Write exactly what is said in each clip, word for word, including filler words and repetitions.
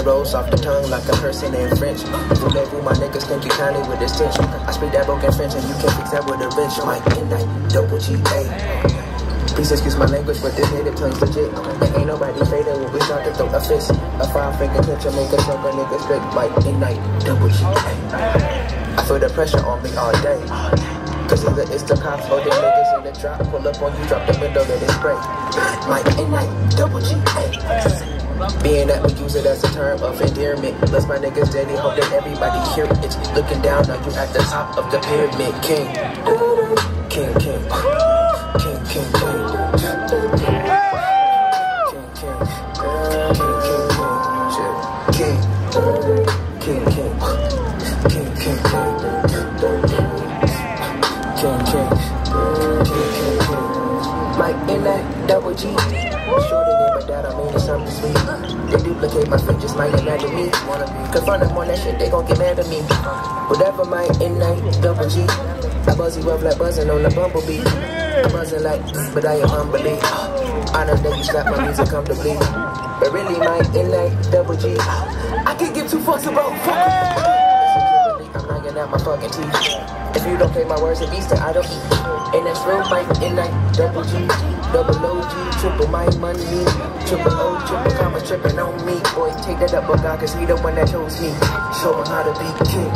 rolls off the tongue like a person in French. Voulez-vous, my niggas think you kindly with this tension. I speak that broken French and you can't fix that with a wrench. Mike and night, double G A. Please excuse my language, but this native tongue's legit. And ain't nobody fading when we start to throw a fist. A five finger pinch and make a choke a nigga straight. Mike and night, double G A. I feel the pressure on me all day. Cause either it's the cops or the niggas in the drop. Pull up on you, drop the window, let it spray. Mike and night, double G A. Being that we use it as a term of endearment. Bless my niggas daily, hope that everybody hear it. Looking down on you at the top of the pyramid. King, king, king, king, king, king, king, king, king, king, king, king, king, king. King, king, king, king, king. Mike in that double G. Shorter than my dad, I mean it's something sweet. They duplicate my features, just might imagine me. Confront them on that shit, they gon' get mad at me. Whatever, Mike in that double G. I buzz you up like buzzing on a bumblebee. I'm buzzing like, but I am humbly. I know that you slap my music comfortably. But really, Mike in that double G. I can't give two fucks about fuck. I'm knocking out my fucking teeth. If you don't pay my words, it beats that I don't eat. And that's real Mike in that double G, double O G, triple my money, triple O, triple comma, tripping on me. Boy, take that up, God, cause he the one that chose me. Show him how to be king.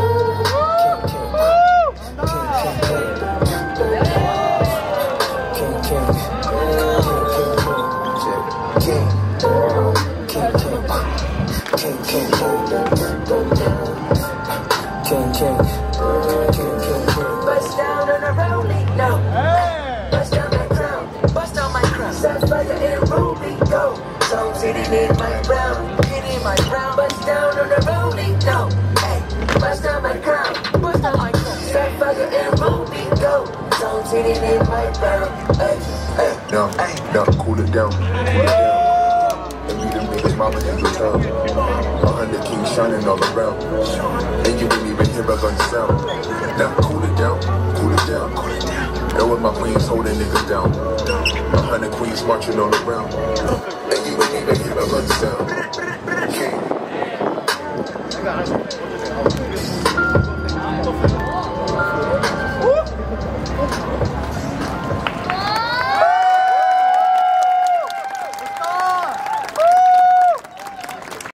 King, king, king, king, king. Bust down on a rolling, no. Hey. Bust down my crown, bust down my crown. Sapphire and ruby, go. So sitting in my brown, get in my brown. Bust down on a rolling, no. Hey, bust down my crown, bust down my crown. Sapphire and ruby, go. So sitting in my brown. Hey, hey, no, hey, no, cool it down, cool it down. And we the biggest mama in the town. A hundred kings shining all around. And you wouldn't even hear a gun sound. Now cool it down, cool it down, cool it down. That was my queens holding niggas down. A hundred queens marching all around. And you wouldn't even hear a gun sound. King.